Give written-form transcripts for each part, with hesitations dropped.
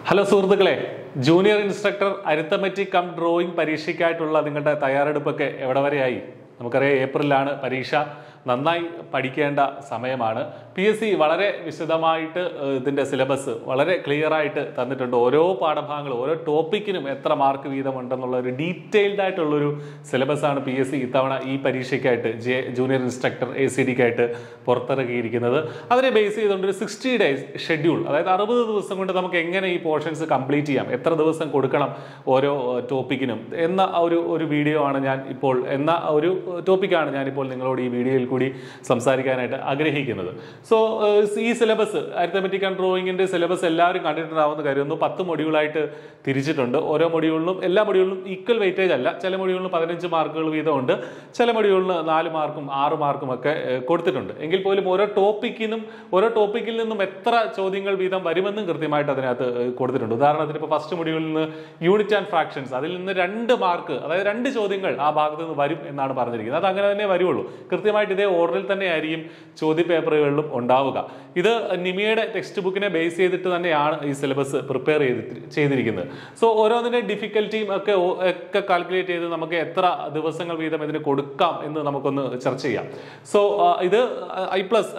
Hello സുഹൃത്തുക്കളെ, junior instructor arithmetic cum drawing പരീക്ഷയ്ക്കായിട്ടുള്ള നിങ്ങളുടെ തയ്യാറെടുപ്പൊക്കെ എവിടെ വരെയായി? നമുക്കറിയാം, ഏപ്രിലാണ് പരീക്ഷ. നന്നായി പഠിക്കേണ്ട സമയമാണ്. PSC വളരെ വിശദമായിട്ട് ഇതിൻ്റെ സിലബസ് വളരെ ക്ലിയർ ആയിട്ട് തന്നിട്ടുണ്ട്. ഓരോ പാഠഭാഗങ്ങളും ഓരോ ടോപ്പിക്കിനും എത്ര മാർക്ക് വീതമുണ്ടെന്നുള്ള ഒരു ഡീറ്റെയിൽഡ് ആയിട്ടുള്ളൊരു സിലബസാണ് PSC ഇത്തവണ ഈ പരീക്ഷയ്ക്കായിട്ട് ജൂനിയർ ഇൻസ്ട്രക്ടർ ACDക്കായിട്ട് പുറത്തിറക്കിയിരിക്കുന്നത്. അതിനെ ബേസ് ചെയ്തുകൊണ്ട് ഒരു 60 days ഷെഡ്യൂൾ, അതായത് 60 ദിവസം കൊണ്ട് നമുക്ക് എങ്ങനെ ഈ പോർഷൻസ് കംപ്ലീറ്റ് ചെയ്യാം, എത്ര ദിവസം കൊടുക്കണം ഓരോ ടോപ്പിക്കിനും എന്ന ഒരു വീഡിയോ ആണ് ഞാൻ ഇപ്പോൾ ഒരു ടോപ്പിക്കാണ് ഞാനിപ്പോൾ നിങ്ങളോട് ഈ വീഡിയോയിൽ കൂടി സംസാരിക്കാനായിട്ട് ആഗ്രഹിക്കുന്നത്. സോ ഈ സിലബസ്, അരിത്തമെറ്റിക് ആൻഡ് ഡ്രോയിങ്ങിൻ്റെ സിലബസ് എല്ലാവരും കണ്ടിട്ടുണ്ടാവുമെന്ന് കരുതുന്നു. 10 മൊഡ്യൂളായിട്ട് തിരിച്ചിട്ടുണ്ട്. ഓരോ മൊഡ്യൂളിലും എല്ലാ മൊഡ്യൂളിലും ഈക്വൽ വെയിറ്റേജ് അല്ല. ചില മൊഡ്യൂളിന് 15 മാർക്കുകൾ വീതമുണ്ട്, ചില മൊഡ്യൂളിന് 4 മാർക്കും 6 മാർക്കും ഒക്കെ കൊടുത്തിട്ടുണ്ട്. എങ്കിൽ പോലും ഓരോ ടോപ്പിക്കിൽ നിന്നും എത്ര ചോദ്യങ്ങൾ വീതം വരുമെന്നും കൃത്യമായിട്ട് അതിനകത്ത് കൊടുത്തിട്ടുണ്ട്. ഉദാഹരണത്തിന് ഇപ്പോൾ ഫസ്റ്റ് മൊഡ്യൂളിൽ നിന്ന് യൂണിറ്റ് ആൻഡ് ഫ്രാക്ഷൻസ്, അതിൽ നിന്ന് 2 മാർക്ക്, അതായത് 2 ചോദ്യങ്ങൾ ആ ഭാഗത്ത് നിന്ന് വരും എന്നാണ് പറഞ്ഞിരിക്കുന്നത്. അത് അങ്ങനെ തന്നെ വരുള്ളൂ. കൃത്യമായിട്ട് ഇതേ ഓർഡറിൽ തന്നെ ആയിരിക്കും ചോദ്യ പേപ്പറുകളിലും ഉണ്ടാവുക. ഇത് നിമിയുടെ ടെക്സ്റ്റ് ബുക്കിനെ ബേസ് ചെയ്തിട്ട് തന്നെയാണ് ഈ സിലബസ് പ്രിപ്പയർ ചെയ്തിരിക്കുന്നത്. സോ ഓരോന്നിന്റെ ഡിഫിക്കൽറ്റിയും ഒക്കെ കാൽക്കുലേറ്റ് ചെയ്ത് നമുക്ക് എത്ര ദിവസങ്ങൾ വീതം ഇതിന് കൊടുക്കാം എന്ന് നമുക്കൊന്ന് ചർച്ച ചെയ്യാം. സോ ഇത് iPlus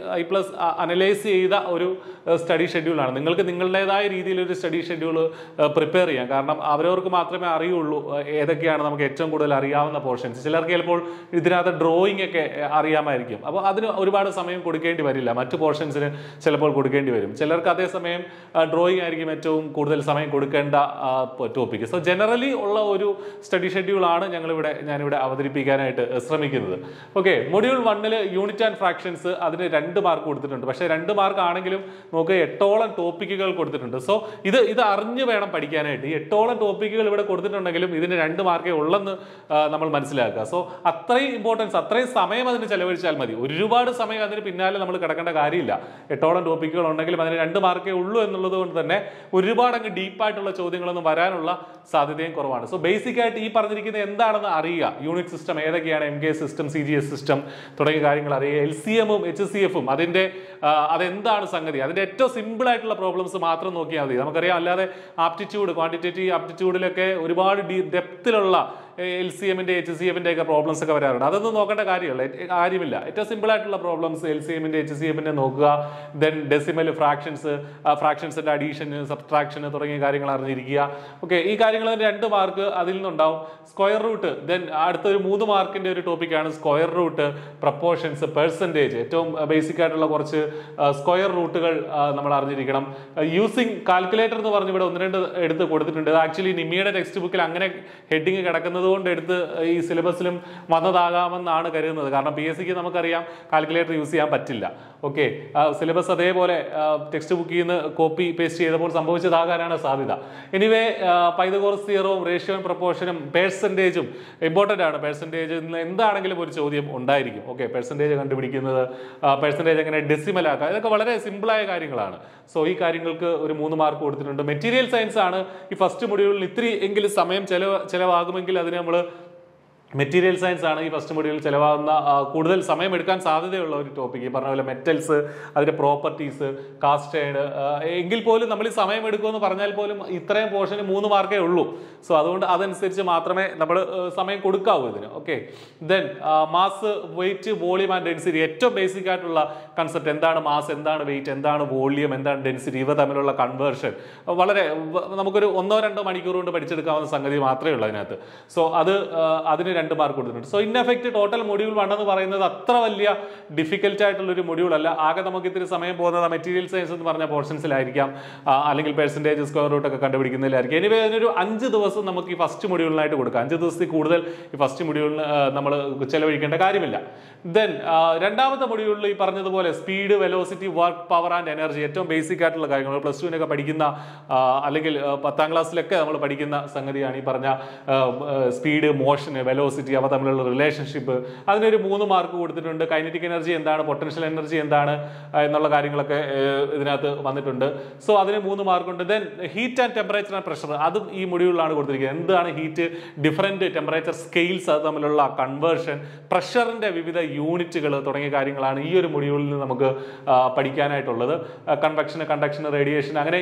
അനലൈസ് ചെയ്ത ഒരു സ്റ്റഡി ഷെഡ്യൂളാണ്. നിങ്ങൾക്ക് നിങ്ങളുടേതായ രീതിയിൽ ഒരു സ്റ്റഡി ഷെഡ്യൂൾ പ്രിപ്പയർ ചെയ്യാം. കാരണം അവരവർക്ക് മാത്രമേ അറിയുള്ളൂ ഏതൊക്കെയാണ് നമുക്ക് ഏറ്റവും കൂടുതൽ അറിയാവുന്ന പോർഷൻസ്. ചിലർക്ക് ചിലപ്പോൾ ഇതിനകത്ത് ഡ്രോയിങ് ഒക്കെ അറിയാമായിരിക്കും. അപ്പോൾ അതിന് ഒരുപാട് സമയം കൊടുക്കേണ്ടി വരില്ല, മറ്റു പോർഷൻസിന് ചിലപ്പോൾ കൊടുക്കേണ്ടി വരും. ചിലർക്ക് അതേസമയം ഡ്രോയിങ് ആയിരിക്കും ഏറ്റവും കൂടുതൽ സമയം കൊടുക്കേണ്ട ടോപ്പിക്ക്. സോ ജനറലി ഉള്ള ഒരു സ്റ്റഡി ഷെഡ്യൂളാണ് ഞാനിവിടെ അവതരിപ്പിക്കാനായിട്ട് ശ്രമിക്കുന്നത്. Okay, module 1 unit and fractions, അതിന് 2 മാർക്ക് കൊടുത്തിട്ടുണ്ട്. പക്ഷേ 2 മാർക്ക് ആണെങ്കിലും നമുക്ക് 8ഓളം ടോപ്പിക്കുകൾ കൊടുത്തിട്ടുണ്ട്. സോ ഇത് അറിഞ്ഞു വേണം പഠിക്കാനായിട്ട്. ഈ 8ഓളം ടോപ്പിക്കുകൾ ഇവിടെ കൊടുത്തിട്ടുണ്ടെങ്കിലും ഇതിന് 2 മാർക്കേ ഉള്ളെന്ന് നമ്മൾ മനസ്സിലാക്കുക. സോ അത്രയും ഇമ്പോർട്ടൻസ്, അത്രയും സമയം അതിന് ചെലവഴിച്ചാൽ മതി. ഒരുപാട് സമയം അതിന് പിന്നാലെ നമ്മൾ കിടക്കേണ്ട കാര്യമില്ല. 8ഓളം ടോപ്പിക്കുകൾ ഉണ്ടെങ്കിലും അതിന് 2 മാർക്കേ ഉള്ളൂ എന്നുള്ളത് കൊണ്ട് തന്നെ ഒരുപാട് അങ്ങ് ഡീപ്പായിട്ടുള്ള ചോദ്യങ്ങളൊന്നും വരാനുള്ള സാധ്യതയും കുറവാണ്. സോ ബേസിക് ആയിട്ട് ഈ പറഞ്ഞിരിക്കുന്നത് എന്താണെന്ന് അറിയുക. യൂണിറ്റ് സിസ്റ്റം ഏതൊക്കെയാണ്, MK സിസ്റ്റം, CGS സിസ്റ്റം തുടങ്ങിയ കാര്യങ്ങൾ അറിയുക. LCM-ഉം HCF-ഉം അതെന്താണ് സംഗതി, അതിന്റെ ഏറ്റവും സിമ്പിൾ ആയിട്ടുള്ള പ്രോബ്ലംസ് മാത്രം നോക്കിയാൽ മതി. നമുക്കറിയാം, അല്ലാതെ ആപ്റ്റിറ്റ്യൂഡ്, ക്വാണ്ടിറ്റേറ്റീവ് ആപ്റ്റിറ്റ്യൂഡിലൊക്കെ ഒരുപാട് ഡെപ്തിലുള്ള LCM-ന്റെ HCF-ന്റെ ഒക്കെ പ്രോബ്ലംസ് ഒക്കെ വരാറുണ്ട്. അതൊന്നും നോക്കേണ്ട കാര്യമില്ല. ഏറ്റവും സിമ്പിൾ ആയിട്ടുള്ള പ്രോബ്ലംസ് LCM-ന്റെ HCF-ന്റെ നോക്കുക. ദെൻ ഡെസിമൽ, ഫ്രാക്ഷൻസിന്റെ അഡീഷൻ, സബ്ട്രാക്ഷൻ തുടങ്ങിയ കാര്യങ്ങൾ അറിഞ്ഞിരിക്കുക. ഓക്കെ, ഈ കാര്യങ്ങൾ 2 മാർക്ക് അതിൽ നിന്നുണ്ടാവും. സ്ക്വയർ റൂട്ട്, ദെൻ അടുത്തൊരു 3 മാർക്കിന്റെ ഒരു ടോപ്പിക്കാണ് സ്ക്വയർ റൂട്ട്, പ്രപ്പോർഷൻസ്, പെർസെൻറ്റേജ്. ഏറ്റവും ബേസിക് ആയിട്ടുള്ള കുറച്ച് സ്ക്വയർ റൂട്ടുകൾ നമ്മൾ അറിഞ്ഞിരിക്കണം. യൂസിങ് കാൽക്കുലേറ്റർ എന്ന് പറഞ്ഞ് ഇവിടെ 1-2 എടുത്ത് കൊടുത്തിട്ടുണ്ട്. ആക്ച്വലി നിമിയുടെ ടെക്സ്റ്റ് ബുക്കിൽ അങ്ങനെ ഹെഡിങ് കിടക്കുന്നത് കൊണ്ട് എടുത്ത് ഈ സിലബസിലും വന്നതാകാമെന്നാണ് കരുതുന്നത്. കാരണം PSCക്ക് നമുക്കറിയാം കാൽക്കുലേറ്റർ യൂസ് ചെയ്യാൻ പറ്റില്ല. ഓക്കെ, സിലബസ് അതേപോലെ ടെക്സ്റ്റ് ബുക്കിൽ നിന്ന് കോപ്പി പേസ്റ്റ് ചെയ്തപ്പോൾ സംഭവിച്ചതാകാനാണ് സാധ്യത. എനിവേ, പൈതഗോറസ് തിയറവും റേഷ്യോയും പ്രപ്പോർഷനും പെർസെൻറ്റേജും ഇമ്പോർട്ടൻ്റ് ആണ്. പെർസെൻറ്റേജ് എന്താണെങ്കിലും ഒരു ചോദ്യം ഉണ്ടായിരിക്കും. ഓക്കെ, പെർസെൻറ്റേജ് കണ്ടുപിടിക്കുന്നത്, പെർസെൻറ്റേജ് എങ്ങനെ ഡെസിമൽ ആക്കുക, ഇതൊക്കെ വളരെ സിമ്പിളായ കാര്യങ്ങളാണ്. സോ ഈ കാര്യങ്ങൾക്ക് ഒരു 3 മാർക്ക് കൊടുത്തിട്ടുണ്ട്. മെറ്റീരിയൽ സയൻസ് ആണ് ഈ ഫസ്റ്റ് മൊഡ്യൂളിൽ ഇത്തിരി എങ്കിലും സമയം ചെലവാകുമെങ്കിൽ അതിന് നമ്മൾ മെറ്റീരിയൽ സയൻസ് ആണ് ഈ ഫസ്റ്റ് മൊഡ്യൂളിൽ ചിലവാകുന്ന കൂടുതൽ സമയം എടുക്കാൻ സാധ്യതയുള്ള ഒരു ടോപ്പിക്. ഈ പറഞ്ഞ പോലെ മെറ്റൽസ്, അതിന്റെ പ്രോപ്പർട്ടീസ്, കാസ്റ്റ് അയൺ, എങ്കിൽ പോലും നമ്മൾ ഈ സമയം എടുക്കുമെന്ന് പറഞ്ഞാൽ പോലും ഇത്രയും പോർഷന് 3 മാർക്കേ ഉള്ളൂ. സോ അതുകൊണ്ട് അതനുസരിച്ച് മാത്രമേ നമ്മൾ സമയം കൊടുക്കാവൂ ഇതിന്. Okay, then mass, weight, volume and density, ഏറ്റവും ബേസിക് ആയിട്ടുള്ള കൺസെപ്റ്റ്. എന്താണ് മാസ്, എന്താണ് വെയിറ്റ്, എന്താണ് വോളിയം, എന്താണ് ഡെൻസിറ്റി, ഇവ തമ്മിലുള്ള കൺവേർഷൻ വളരെ നമുക്കൊരു 1-2 മണിക്കൂർ കൊണ്ട് പഠിച്ചെടുക്കാവുന്ന സംഗതി മാത്രമേ ഉള്ളൂ അതിനകത്ത്. സോ അതിന് 2 മാർക്ക് കൊടുത്തിട്ടുണ്ട്. So in effect total module 1 എന്ന് പറയുന്നത് അത്ര വലിയ ഡിഫിക്കൽട്ട് ആയിട്ടുള്ള ഒരു മൊഡ്യൂൾ അല്ല. ആകെ നമുക്ക് ഇത്തിരി സമയം പോകുന്നത് മെറ്റീരിയൽ സയൻസ് എന്ന് പറഞ്ഞ പോർഷൻസിലായിരിക്കാം, അല്ലെങ്കിൽ പെർസെൻറ്റേജ്, സ്ക്വയർ റൂട്ട് ഒക്കെ കണ്ടുപിടിക്കുന്നതിലായിരിക്കും. എനിവേ, അതിനൊരു 5 ദിവസം നമുക്ക് ഈ ഫസ്റ്റ് മൊഡ്യൂളിനായിട്ട് കൊടുക്കാം. 5 ദിവസത്തിൽ കൂടുതൽ ഈ ഫസ്റ്റ് മൊഡ്യൂളിന് നമ്മൾ ചെലവഴിക്കേണ്ട കാര്യമില്ല. ദെൻ രണ്ടാമത്തെ മൊഡ്യൂളിൽ ഈ പറഞ്ഞതുപോലെ speed, velocity, work, power and energy, ഏറ്റവും ബേസിക് ആയിട്ടുള്ള കാര്യങ്ങൾ +2-നൊക്കെ പഠിക്കുന്ന, അല്ലെങ്കിൽ 10ാം ക്ലാസ്സിലൊക്കെ നമ്മൾ പഠിക്കുന്ന സംഗതിയാണ് ഈ പറഞ്ഞ സ്പീഡ്, മോഷൻ, വെലോസിറ്റി, വെലോസിറ്റി, അവ തമ്മിലുള്ള റിലേഷൻഷിപ്പ്, അതിനൊരു 3 മാർക്ക് കൊടുത്തിട്ടുണ്ട്. കൈനറ്റിക് എനർജി എന്താണ്, പൊട്ടൻഷ്യൽ എനർജി എന്താണ് എന്നുള്ള കാര്യങ്ങളൊക്കെ ഇതിനകത്ത് വന്നിട്ടുണ്ട്. സോ അതിന് 3 മാർക്കുണ്ട്. Then heat and temperature and pressure, അതും ഈ മൊഡ്യൂളിലാണ് കൊടുത്തിരിക്കുന്നത്. എന്താണ് ഹീറ്റ്, ഡിഫറൻറ്റ് ടെമ്പറേച്ചർ സ്കെയിൽസ്, അത് തമ്മിലുള്ള കൺവേർഷൻ, പ്രഷറിന്റെ വിവിധ യൂണിറ്റുകൾ തുടങ്ങിയ കാര്യങ്ങളാണ് ഈ ഒരു മൊഡ്യൂളിൽ നിന്ന് നമുക്ക് പഠിക്കാനായിട്ടുള്ളത്. കൺവെക്ഷൻ, കണ്ടക്ഷൻ, റേഡിയേഷൻ, അങ്ങനെ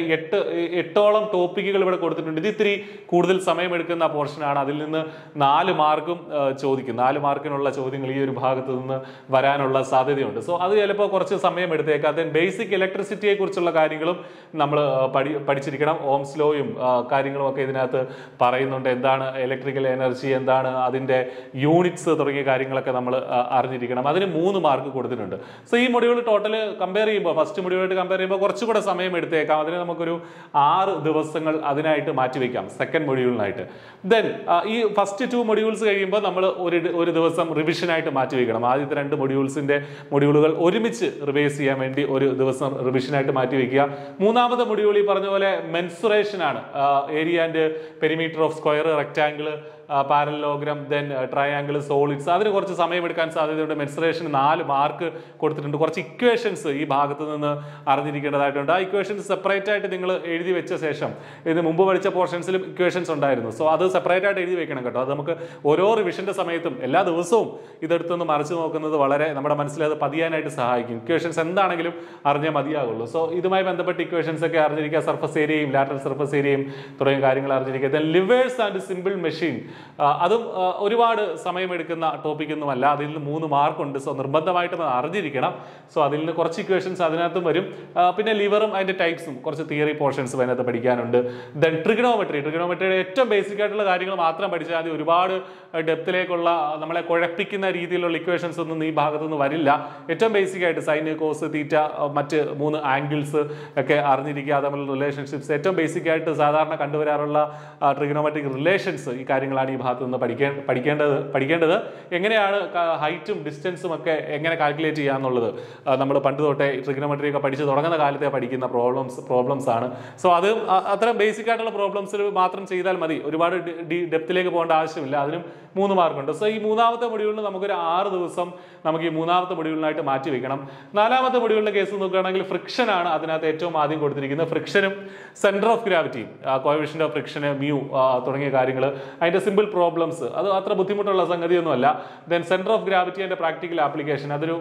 8ഓളം ടോപ്പിക്കുകൾ ഇവിടെ കൊടുത്തിട്ടുണ്ട്. ഇത് ഇത്തിരി കൂടുതൽ സമയമെടുക്കുന്ന പോർഷനാണ്. അതിൽ നിന്ന് 4 മാർക്കും ചോദിക്കും. 4 മാർക്കിനുള്ള ചോദ്യങ്ങൾ ഈ ഒരു ഭാഗത്ത് നിന്ന് വരാനുള്ള സാധ്യതയുണ്ട്. സോ അത് ചിലപ്പോൾ കുറച്ച് സമയം എടുത്തേക്കാം. ദെൻ ബേസിക് ഇലക്ട്രിസിറ്റിയെ കുറിച്ചുള്ള കാര്യങ്ങളും നമ്മൾ പഠിച്ചിരിക്കണം. ഓംസ് ലോയും കാര്യങ്ങളും ഒക്കെ ഇതിനകത്ത് പറയുന്നുണ്ട്. എന്താണ് ഇലക്ട്രിക്കൽ എനർജി, എന്താണ് അതിൻ്റെ യൂണിറ്റ്സ് തുടങ്ങിയ കാര്യങ്ങളൊക്കെ നമ്മൾ അറിഞ്ഞിരിക്കണം. അതിന് 3 മാർക്ക് കൊടുത്തിട്ടുണ്ട്. സോ ഈ മൊഡ്യൂൾ ടോട്ടൽ കമ്പയർ ചെയ്യുമ്പോൾ, ഫസ്റ്റ് മൊഡ്യൂളായിട്ട് കമ്പയർ ചെയ്യുമ്പോൾ കുറച്ചുകൂടെ സമയം എടുത്തേക്കാം. അതിന് നമുക്കൊരു 6 ദിവസങ്ങൾ അതിനായിട്ട് മാറ്റിവെക്കാം, സെക്കൻഡ് മൊഡ്യൂളിനായിട്ട്. ദെൻ ഈ ഫസ്റ്റ് 2 മൊഡ്യൂൾസ് കഴിയുമ്പോൾ നമ്മൾ ഒരു ദിവസം റിവിഷനായിട്ട് മാറ്റിവെക്കണം. ആദ്യത്തെ 2 മൊഡ്യൂളുകൾ ഒരുമിച്ച് റിവൈസ് ചെയ്യാൻ വേണ്ടി ഒരു ദിവസം റിവിഷനായിട്ട് മാറ്റിവെക്കുക. മൂന്നാമത്തെ മൊഡ്യൂൾ ഈ പറഞ്ഞ പോലെ മെൻസുറേഷൻ ആണ്. Area and perimeter of square, rectangle, parallelogram, then triangle, solids, അതിന് കുറച്ച് സമയമെടുക്കാൻ സാധ്യതയുണ്ട്. മെൻസുറേഷൻ 4 മാർക്ക് കൊടുത്തിട്ടുണ്ട്. കുറച്ച് ഇക്വേഷൻസ് ഈ ഭാഗത്ത് നിന്ന് അറിഞ്ഞിരിക്കേണ്ടതായിട്ടുണ്ട്. ആ ഇക്വേഷൻസ് സെപ്പറേറ്റ് ആയിട്ട് നിങ്ങൾ എഴുതി വെച്ച ശേഷം, ഇതിന് മുമ്പ് പഠിച്ച പോർഷൻസിലും ഇക്വേഷൻസ് ഉണ്ടായിരുന്നു. സോ അത് സെപ്പറേറ്റ് ആയിട്ട് എഴുതി വെക്കണം കേട്ടോ. അത് നമുക്ക് ഓരോ റിവിഷന്റെ സമയത്തും എല്ലാ ദിവസവും ഇതെടുത്തൊന്ന് മറിച്ച് നോക്കുന്നത് വളരെ നമ്മുടെ മനസ്സിൽ അത് പതിയാനായിട്ട് സഹായിക്കും. ഇക്വേഷൻസ് എന്താണെങ്കിലും അറിഞ്ഞാൽ മതിയാകുള്ളൂ. സോ ഇതുമായി ബന്ധപ്പെട്ട് ഇക്വേഷൻസ് ഒക്കെ അറിഞ്ഞിരിക്കുക. സർഫസ് ഏരിയയും ലാറ്ററൽ സർഫസ് ഏരിയയും തുടങ്ങിയ കാര്യങ്ങൾ അറിഞ്ഞിരിക്കുക. Then levers and simple machine, അതും ഒരുപാട് സമയമെടുക്കുന്ന ടോപ്പിക്കൊന്നുമല്ല. അതിൽ നിന്ന് 3 മാർക്കുണ്ട്. സോ നിർബന്ധമായിട്ടും അറിഞ്ഞിരിക്കണം. സോ അതിൽ നിന്ന് കുറച്ച് ഇക്വേഷൻസ് അതിനകത്തും വരും. പിന്നെ ലിവറും അതിന്റെ ടൈപ്സും കുറച്ച് തിയറി പോർഷൻസ് അതിനകത്ത് പഠിക്കാനുണ്ട്. ദെൻ ട്രിഗണോമെട്രിയുടെ ഏറ്റവും ബേസിക് ആയിട്ടുള്ള കാര്യങ്ങൾ മാത്രം പഠിച്ചാൽ മതി. ഒരുപാട് ഡെപ്തിലേക്കുള്ള നമ്മളെ കുഴപ്പിക്കുന്ന രീതിയിലുള്ള ഇക്വേഷൻസ് ഒന്നും ഈ ഭാഗത്തുനിന്ന് വരില്ല. ഏറ്റവും ബേസിക് ആയിട്ട് സൈൻ, കോസ്, തീറ്റ, മറ്റ് 3 ആംഗിൾസ് ഒക്കെ അറിഞ്ഞിരിക്കുക. തമ്മിലുള്ള റിലേഷൻഷിപ്സ്, ഏറ്റവും ബേസിക് ആയിട്ട് സാധാരണ കണ്ടുവരാറുള്ള ട്രിഗണോമെട്രിക് റിലേഷൻസ്, ഈ കാര്യങ്ങളാണ് ഈ ഭാഗത്ത് നിന്ന് പഠിക്കേണ്ടത്. എങ്ങനെയാണ് ഹൈറ്റും ഡിസ്റ്റൻസും ഒക്കെ എങ്ങനെ കാൽക്കുലേറ്റ് ചെയ്യാന്നുള്ളത് നമ്മൾ പണ്ട് തൊട്ടേ ട്രിഗണോമെട്രി ഒക്കെ പഠിച്ച് തുടങ്ങുന്ന കാലത്തെ പഠിക്കുന്ന പ്രോബ്ലംസ് ആണ്. സോ അത് അത്തരം ബേസിക് ആയിട്ടുള്ള പ്രോബ്ലംസ് മാത്രം ചെയ്താൽ മതി. ഒരുപാട് ഡെപ്തിലേക്ക് പോകേണ്ട ആവശ്യമില്ല. അതിനും 3 മാർക്കുണ്ട്. സോ ഈ മൂന്നാമത്തെ മൊഡ്യൂളിന് നമുക്കൊരു 6 ദിവസം നമുക്ക് ഈ മൂന്നാമത്തെ മൊഡ്യൂളിനായിട്ട് മാറ്റി വെക്കണം. നാലാമത്തെ മൊഡ്യൂളിന്റെ കേസ് നോക്കുകയാണെങ്കിൽ ഫ്രിക്ഷൻ ആണ് അതിനകത്ത് ഏറ്റവും ആദ്യം കൊടുത്തിരിക്കുന്നത്. ഫ്രിക്ഷനും centre of gravity, coefficient of friction, mu തുടങ്ങിയ കാര്യങ്ങൾ, അതിന്റെ സിമ്പിൾ പ്രോബ്ലംസ്, അത് അത്ര ബുദ്ധിമുട്ടുള്ള സംഗതിയൊന്നുമല്ല. Then centre of gravity and practical application, അതൊരു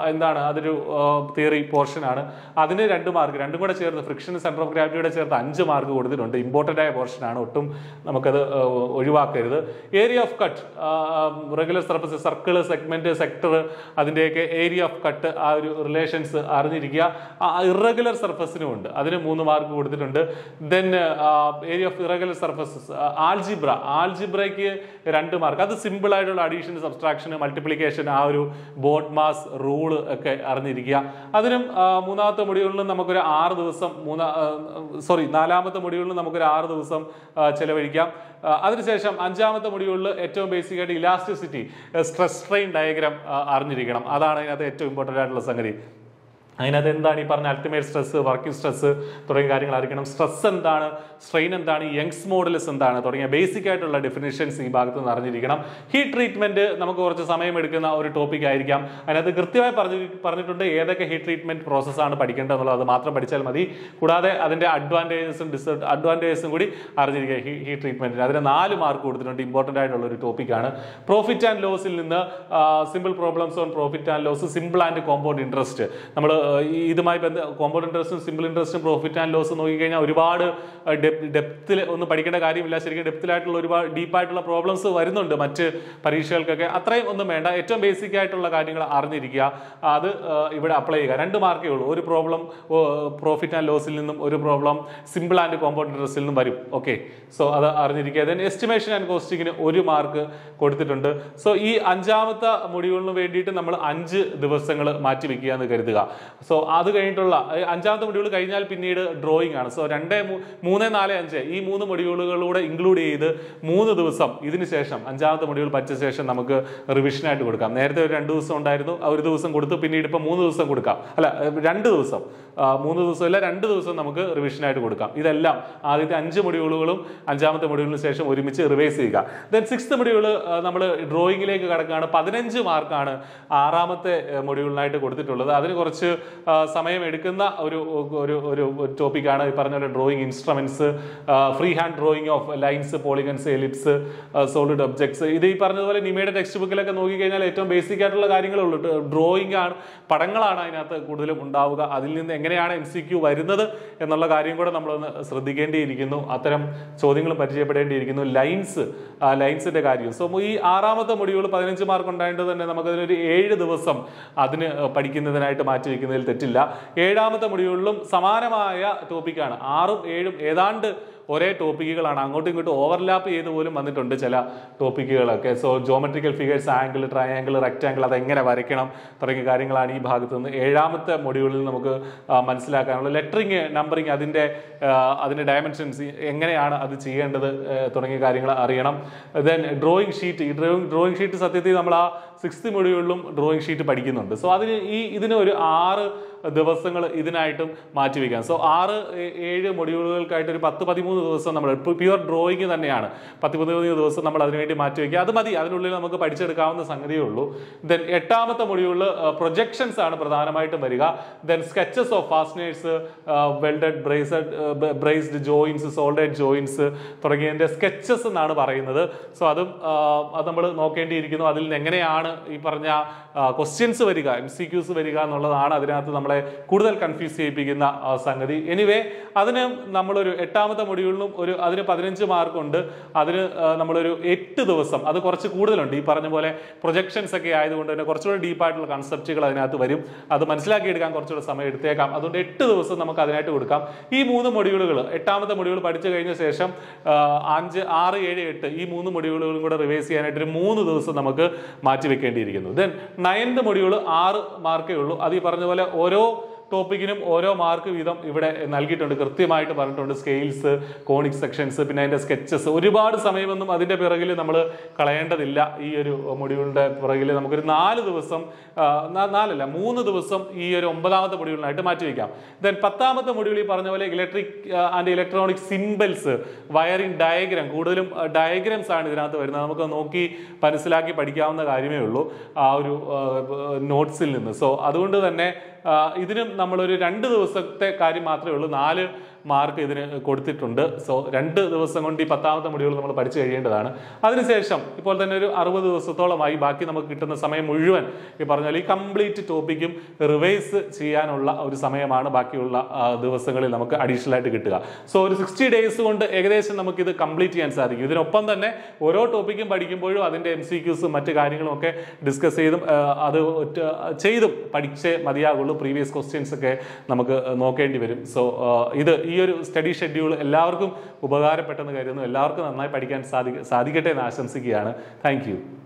തിയറി പോർഷൻ ആണ്. അതിന് 2 മാർക്ക്, രണ്ടും കൂടെ ചേർത്ത് ഫ്രിക്ഷൻ സെന്റർ ഓഫ് ഗ്രാവിറ്റിയുടെ ചേർത്ത് 5 മാർക്ക് കൊടുത്തിട്ടുണ്ട്. ഇമ്പോർട്ടന്റ് ആയ പോർഷൻ ആണ്, ഒട്ടും നമുക്കത് ഒഴിവാക്കരുത്. Area of cut, regular surface, circle, segment, sector, അതിന്റെയൊക്കെ ഏരിയ ഓഫ് കട്ട്, ആ ഒരു റിലേഷൻസ് അറിഞ്ഞിരിക്കുക. ഇറഗുലർ സർഫസിനും ഉണ്ട്, അതിന് 3 മാർക്ക് കൊടുത്തിട്ടുണ്ട്. Then area of irregular surfaces, ആൾജിബ്രയ്ക്ക് 2 മാർക്ക്. അത് സിമ്പിൾ ആയിട്ടുള്ള അഡീഷൻ, സബ്സ്ട്രാക്ഷൻ, മൾട്ടിപ്ലിക്കേഷൻ, ആ ഒരു ബോർഡ് മാസ് റൂള് ഒക്കെ അറിഞ്ഞിരിക്കുക. അതിനും മൂന്നാമത്തെ മൊഡ്യൂളിലും നമുക്കൊരു 6 ദിവസം, നാലാമത്തെ മൊഡ്യൂളിൽ നമുക്കൊരു 6 ദിവസം ചെലവഴിക്കാം. അതിനുശേഷം 5ാമത്തെ മൊഡ്യൂളിൽ ഏറ്റവും ബേസിക് ആയിട്ട് ഇലാസ്റ്റിസിറ്റി, സ്ട്രെസ് സ്ട്രെയിൻ ഡയഗ്രാം അറിഞ്ഞിരിക്കണം. അതാണ് അതിനകത്ത് ഏറ്റവും ഇമ്പോർട്ടൻ്റ് ആയിട്ടുള്ള സംഗതി. അതിനകത്ത് എന്താണ് ഈ പറഞ്ഞ അൾട്ടിമേറ്റ് സ്ട്രെസ്, വർക്കിംഗ് സ്ട്രെസ് തുടങ്ങിയ കാര്യങ്ങൾ അറിയിക്കണം. സ്ട്രെസ് എന്താണ്, സ്ട്രെയിൻ എന്താണ്, യങ്സ് മോഡുലസ് എന്താണ് തുടങ്ങിയ ബേസിക് ആയിട്ടുള്ള ഡെഫിനിഷൻസ് ഈ ഭാഗത്ത് നിന്ന് അറിഞ്ഞിരിക്കണം. ഹീറ്റ് ട്രീറ്റ്മെന്റ് നമുക്ക് കുറച്ച് സമയം എടുക്കുന്ന ഒരു ടോപ്പിക് ആയിരിക്കാം. അതിനകത്ത് കൃത്യമായി പറഞ്ഞിട്ടുണ്ട് ഏതൊക്കെ ഹീറ്റ് ട്രീറ്റ്മെന്റ് പ്രോസസ്സാണ് പഠിക്കേണ്ടതെന്നുള്ളത്. അത് മാത്രം പഠിച്ചാൽ മതി. കൂടാതെ അതിന്റെ അഡ്വാൻറ്റേജസും കൂടി അറിഞ്ഞിരിക്കുക ഹീറ്റ് ട്രീറ്റ്മെന്റിന്. അതിന് 4 മാർക്ക് കൊടുത്തിട്ടുണ്ട്. ഇമ്പോർട്ടന്റ് ആയിട്ടുള്ള ഒരു ടോപ്പിക്കാണ്. പ്രോഫിറ്റ് ആൻഡ് ലോസിൽ നിന്ന് simple problems on profit and loss, simple and compound interest, നമ്മൾ ഇതുമായി കോമ്പൗണ്ട് ഇൻട്രസ്റ്റും സിമ്പിൾ ഇൻട്രസ്റ്റും പ്രോഫിറ്റ് ആൻഡ് ലോസ് നോക്കിക്കഴിഞ്ഞാൽ ഒരുപാട് ഡെപ്തിൽ ഒന്നും പഠിക്കേണ്ട കാര്യമില്ല. ശരിക്കും ഡെപ്തിലായിട്ടുള്ള ഒരുപാട് ഡീപ്പായിട്ടുള്ള പ്രോബ്ലംസ് വരുന്നുണ്ട് മറ്റ് പരീക്ഷകൾക്കൊക്കെ. അത്രയും ഒന്നും വേണ്ട. ഏറ്റവും ബേസിക് ആയിട്ടുള്ള കാര്യങ്ങൾ അറിഞ്ഞിരിക്കുക. അത് ഇവിടെ അപ്ലൈ ചെയ്യുക. 2 മാർക്കേ ഉള്ളൂ. ഒരു പ്രോബ്ലം പ്രോഫിറ്റ് ആൻഡ് ലോസിൽ നിന്നും, ഒരു പ്രോബ്ലം സിമ്പിൾ ആൻഡ് കോമ്പൗണ്ട് ഇൻട്രസ്റ്റിൽ നിന്നും വരും. ഓക്കെ, സോ അത് അറിഞ്ഞിരിക്കുക. ദെൻ എസ്റ്റിമേഷൻ ആൻഡ് കോസ്റ്റിങ്ങിന് 1 മാർക്ക് കൊടുത്തിട്ടുണ്ട്. സോ ഈ 5ാമത്തെ മൊഡ്യൂളിന് വേണ്ടിയിട്ട് നമ്മൾ 5 ദിവസങ്ങൾ മാറ്റി വെക്കുക എന്ന് കരുതുക. സോ അത് കഴിഞ്ഞിട്ടുള്ള അഞ്ചാമത്തെ മൊഡ്യൂൾ കഴിഞ്ഞാൽ പിന്നീട് ഡ്രോയിങ് ആണ്. സോ 2, 3, 4, 5 ഈ 3 മൊഡ്യൂളുകളിലൂടെ ഇൻക്ലൂഡ് ചെയ്ത് 3 ദിവസം ഇതിന് ശേഷം അഞ്ചാമത്തെ മൊഡ്യൂൾ പഠിച്ച ശേഷം നമുക്ക് റിവിഷനായിട്ട് കൊടുക്കാം. നേരത്തെ ഒരു 2 ദിവസം ഉണ്ടായിരുന്നു, ഒരു ദിവസം കൊടുത്തു, പിന്നീട് ഇപ്പോൾ 3 ദിവസം കൊടുക്കാം. അല്ല 2 ദിവസം, 3 ദിവസമല്ല 2 ദിവസം നമുക്ക് റിവിഷനായിട്ട് കൊടുക്കാം. ഇതെല്ലാം ആദ്യത്തെ 5 മൊഡ്യൂളുകളും അഞ്ചാമത്തെ മൊഡ്യൂളിന് ശേഷം ഒരുമിച്ച് റിവൈസ് ചെയ്യുക. ദെൻ 6th മൊഡ്യൂൾ നമ്മൾ ഡ്രോയിങ്ങിലേക്ക് കടക്കുകയാണ്. 15 മാർക്കാണ് 6ാമത്തെ മൊഡ്യൂളിനായിട്ട് കൊടുത്തിട്ടുള്ളത്. അതിന് കുറച്ച് സമയം എടുക്കുന്ന ഒരു ടോപ്പിക്കാണ് ഈ പറഞ്ഞ പോലെ drawing instruments, free hand drawing of lines, polygons, ellipse, solid objects. ഇത് ഈ പറഞ്ഞതുപോലെ നിമയുടെ ടെക്സ്റ്റ് ബുക്കിലൊക്കെ നോക്കിക്കഴിഞ്ഞാൽ ഏറ്റവും ബേസിക് ആയിട്ടുള്ള കാര്യങ്ങളേ ഉള്ളൂ. ഡ്രോയിങ് ആണ്, പടങ്ങളാണ് അതിനകത്ത് കൂടുതലും ഉണ്ടാവുക. അതിൽ നിന്ന് എങ്ങനെയാണ് MCQ വരുന്നത് എന്നുള്ള കാര്യം കൂടെ നമ്മളൊന്ന് ശ്രദ്ധിക്കേണ്ടിയിരിക്കുന്നു. അത്തരം ചോദ്യങ്ങൾ പരിചയപ്പെടേണ്ടിയിരിക്കുന്നു. ലൈൻസിന്റെ കാര്യം. സോ ഈ 6ാമത്തെ മൊഡ്യൂൾ 15 മാർക്ക് ഉണ്ടായിട്ട് തന്നെ നമുക്കതിനൊരു 7 ദിവസം അതിന് പഠിക്കുന്നതിനായിട്ട് മാറ്റിവെക്കുന്നതിൽ തെറ്റില്ല. 7ാമത്തെ മൊഡ്യൂളിലും സമാനമായ ടോപ്പിക്കാണ്. 6ഉം 7ഉം ഏതാണ്ട് ഒരേ ടോപ്പിക്കുകളാണ്. അങ്ങോട്ടും ഇങ്ങോട്ടും ഓവർലാപ്പ് ചെയ്ത് പോലും വന്നിട്ടുണ്ട് ചില ടോപ്പിക്കുകളൊക്കെ. So geometrical figures, angle, triangle, rectangle അതെങ്ങനെ വരയ്ക്കണം തുടങ്ങിയ കാര്യങ്ങളാണ് ഈ ഭാഗത്ത് നിന്ന് 7ാമത്തെ മൊഡ്യൂളിൽ നമുക്ക് മനസ്സിലാക്കാനുള്ള. ലെറ്ററിങ്, നമ്പറിങ്, അതിന്റെ ഡയമെൻഷൻസ് എങ്ങനെയാണ് അത് ചെയ്യേണ്ടത് തുടങ്ങിയ കാര്യങ്ങൾ അറിയണം. Then drawing sheet. ഈ ഡ്രോയിങ് ഷീറ്റ് സത്യത്തിൽ നമ്മൾ ആ 6th മൊഡ്യൂളിലും ഡ്രോയിങ് ഷീറ്റ് പഠിക്കുന്നുണ്ട്. സോ ഇതിന് ഒരു 6 ദിവസങ്ങൾ ഇതിനായിട്ടും മാറ്റിവെക്കാം. സോ 6, 7 മൊഡ്യൂളുകൾക്കായിട്ട് ഒരു 10-13 ദിവസം നമ്മൾ പ്യുവർ ഡ്രോയിങ് തന്നെയാണ്. 10-13 ദിവസം നമ്മൾ അതിനുവേണ്ടി മാറ്റിവെക്കുക. അത് മതി, അതിനുള്ളിൽ നമുക്ക് പഠിച്ചെടുക്കാവുന്ന സംഗതിയേ ഉള്ളൂ. ദെൻ 8ാമത്തെ മൊഡ്യൂളിൽ പ്രൊജക്ഷൻസ് ആണ് പ്രധാനമായിട്ടും വരിക. Then sketches of fasteners, welded, brazed joints, soldered joints തുടങ്ങിയതിന്റെ സ്കെച്ചസ് എന്നാണ് പറയുന്നത്. സോ അത് നമ്മൾ നോക്കേണ്ടിയിരിക്കുന്നു. അതിൽ നിന്ന് എങ്ങനെയാണ് ഈ പറഞ്ഞ ക്വസ്റ്റ്യൻസ് വരിക, MCQs വരിക എന്നുള്ളതാണ് അതിനകത്ത് നമ്മളെ കൂടുതൽ കൺഫ്യൂസ് ചെയ്യിപ്പിക്കുന്ന സംഗതി. എനിവേ അതിന് നമ്മളൊരു 8ാമത്തെ മൊഡ്യൂളിലും അതിന് 15 മാർക്കുണ്ട്. അതിന് നമ്മളൊരു 8 ദിവസം, അത് കുറച്ച് കൂടുതലുണ്ട്. ഈ പറഞ്ഞ പോലെ പ്രൊജക്ഷൻസ് ഒക്കെ ആയതുകൊണ്ട് തന്നെ കുറച്ചുകൂടെ ഡീപ്പായിട്ടുള്ള കൺസെപ്റ്റുകൾ അതിനകത്ത് വരും. അത് മനസ്സിലാക്കിയെടുക്കാൻ കുറച്ചുകൂടെ സമയം എടുത്തേക്കാം. അതുകൊണ്ട് 8 ദിവസം നമുക്ക് അതിനായിട്ട് കൊടുക്കാം. ഈ 3 മൊഡ്യൂളുകൾ 8ാമത്തെ മൊഡ്യൂൾ പഠിച്ചു കഴിഞ്ഞ ശേഷം 5, 6, 7, 8 ഈ 3 മൊഡ്യൂളുകളും കൂടെ റിവൈസ് ചെയ്യാനായിട്ട് ഒരു 3 ദിവസം നമുക്ക് മാറ്റിവെക്കേണ്ടിയിരിക്കുന്നു. ദെൻ 9th മൊഡ്യൂൾ 6 മാർക്കേ ഉള്ളൂ. അത് ഈ പറഞ്ഞ പോലെ ഓരോ ടോപ്പിക്കിനും ഓരോ മാർക്ക് വീതം ഇവിടെ നൽകിയിട്ടുണ്ട്, കൃത്യമായിട്ട് പറഞ്ഞിട്ടുണ്ട്. സ്കെയിൽസ്, കോണിക് സെക്ഷൻസ്, പിന്നെ അതിന്റെ സ്കെച്ചസ്. ഒരുപാട് സമയമൊന്നും അതിന്റെ പിറകിൽ നമ്മൾ കളയേണ്ടതില്ല. ഈ ഒരു മൊഡ്യൂളിന്റെ പിറകിൽ നമുക്കൊരു 4 ദിവസം, 3 ദിവസം ഈ ഒരു 9ാമത്തെ മൊഡ്യൂളിനായിട്ട് മാറ്റിവെക്കാം. ദെൻ 10ാമത്തെ മൊഡ്യൂൾ ഈ പറഞ്ഞ പോലെ electric and electronic symbols, wiring diagram, കൂടുതലും ഡയഗ്രാംസ് ആണ് ഇതിനകത്ത് വരുന്നത്. നമുക്ക് നോക്കി മനസ്സിലാക്കി പഠിക്കാവുന്ന കാര്യമേ ഉള്ളൂ ആ ഒരു നോട്ട്സിൽ നിന്ന്. സോ അതുകൊണ്ട് തന്നെ ഇതിനും നമ്മളൊരു 2 ദിവസത്തെ കാര്യം മാത്രമേ ഉള്ളൂ. 4 മാർക്ക് ഇതിന് കൊടുത്തിട്ടുണ്ട്. സോ 2 ദിവസം കൊണ്ട് ഈ 10ാമത്തെ മൊഡ്യൂൾ നമ്മൾ പഠിച്ചു കഴിയേണ്ടതാണ്. അതിനുശേഷം ഇപ്പോൾ തന്നെ ഒരു 60 ദിവസത്തോളമായി ബാക്കി നമുക്ക് കിട്ടുന്ന സമയം മുഴുവൻ ഈ പറഞ്ഞാൽ ഈ കംപ്ലീറ്റ് ടോപ്പിക്കും റിവൈസ് ചെയ്യാനുള്ള ഒരു സമയമാണ് ബാക്കിയുള്ള ദിവസങ്ങളിൽ നമുക്ക് അഡീഷണൽ ആയിട്ട് കിട്ടുക. സോ ഒരു 60 days കൊണ്ട് ഏകദേശം നമുക്കിത് കംപ്ലീറ്റ് ചെയ്യാൻ സാധിക്കും. ഇതിനൊപ്പം തന്നെ ഓരോ ടോപ്പിക്കും പഠിക്കുമ്പോഴും അതിൻ്റെ MCQസും മറ്റു കാര്യങ്ങളും ഒക്കെ ഡിസ്കസ് ചെയ്തും പഠിച്ചേ മതിയാകുള്ളൂ. പ്രീവിയസ് ക്വസ്റ്റ്യൻസ് ഒക്കെ നമുക്ക് നോക്കേണ്ടി വരും. സോ ഈ ഒരു സ്റ്റഡി ഷെഡ്യൂൾ എല്ലാവർക്കും ഉപകാരപ്പെട്ടെന്ന് കരുതുന്നു. എല്ലാവർക്കും നന്നായി പഠിക്കാൻ സാധിക്കട്ടെ എന്ന് ആശംസിക്കുകയാണ്. Thank U.